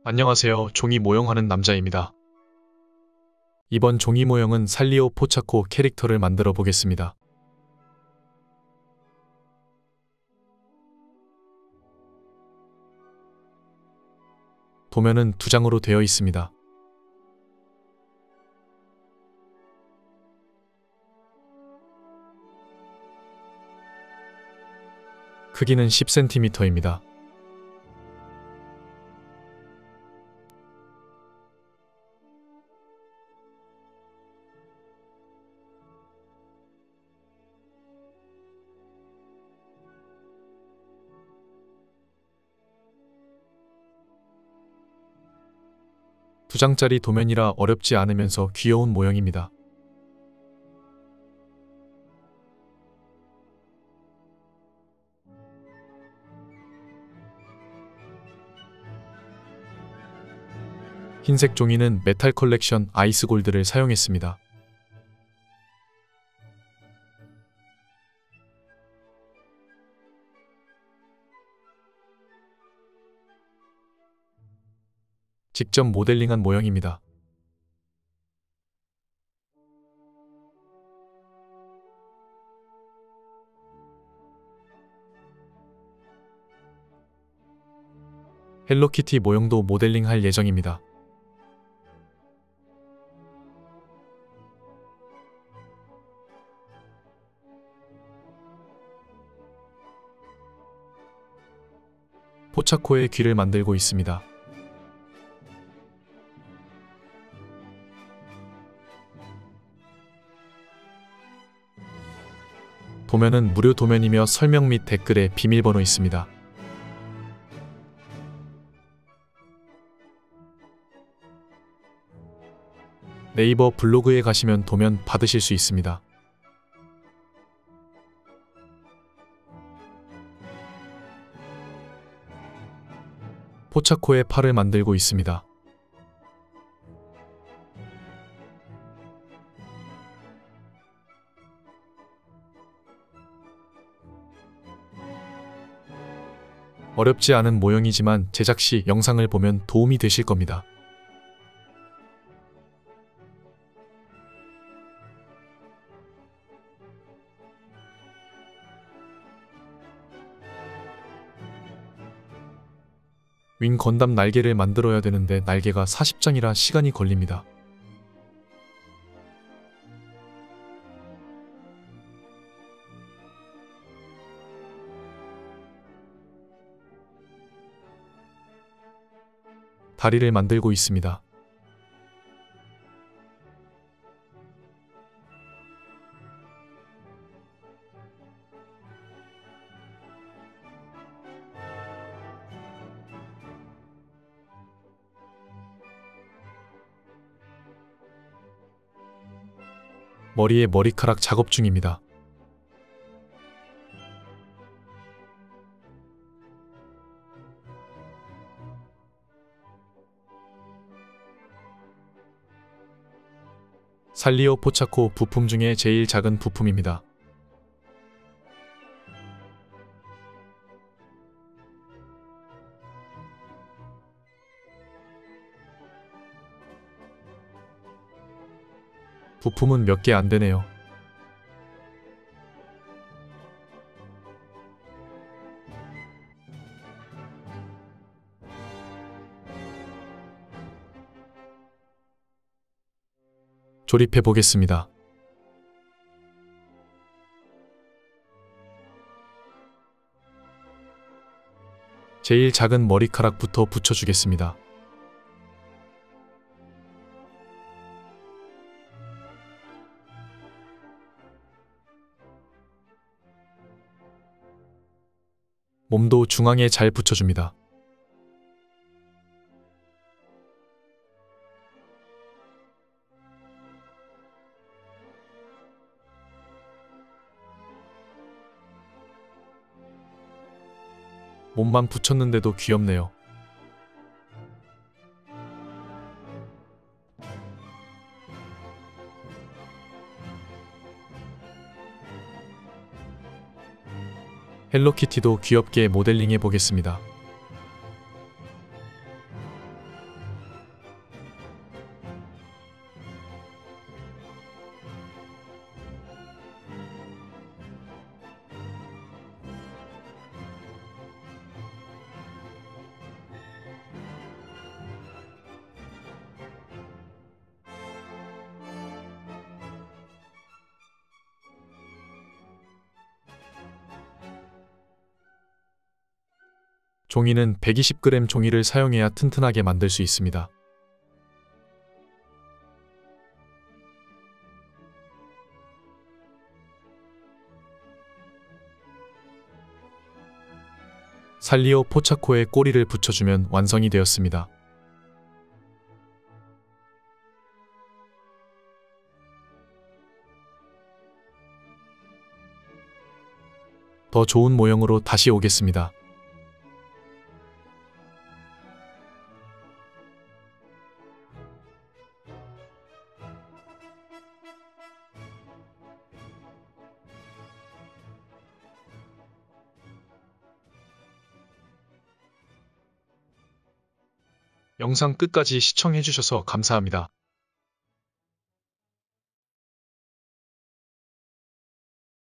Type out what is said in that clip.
안녕하세요. 종이 모형하는 남자입니다. 이번 종이 모형은 살리오 포차코 캐릭터를 만들어 보겠습니다. 도면은 2장으로 되어 있습니다. 크기는 10cm입니다. 두 장짜리 도면이라 어렵지 않으면서 귀여운 모형입니다. 흰색 종이는 메탈 컬렉션 아이스 골드를 사용했습니다. 직접 모델링한 모형입니다. 헬로키티 모형도 모델링할 예정입니다. 포차코의 귀를 만들고 있습니다. 도면은 무료 도면이며 설명 및 댓글에 비밀번호 있습니다. 네이버 블로그에 가시면 도면 받으실 수 있습니다. 포차코의 팔을 만들고 있습니다. 어렵지 않은 모형이지만 제작 시 영상을 보면 도움이 되실 겁니다. 윙 건담 날개를 만들어야 되는데 날개가 40장이라 시간이 걸립니다. 다리를 만들고 있습니다. 머리에 머리카락 작업 중입니다. 살리오 포차코 부품 중에 제일 작은 부품입니다. 부품은 몇 개 안 되네요. 조립해 보겠습니다. 제일 작은 머리카락부터 붙여주겠습니다. 몸도 중앙에 잘 붙여줍니다. 몸만 붙였는데도 귀엽네요. 헬로키티도 귀엽게 모델링해 보겠습니다. 종이는 120g 종이를 사용해야 튼튼하게 만들 수 있습니다. 살리오 포차코에 꼬리를 붙여주면 완성이 되었습니다. 더 좋은 모형으로 다시 오겠습니다. 영상 끝까지 시청해주셔서 감사합니다.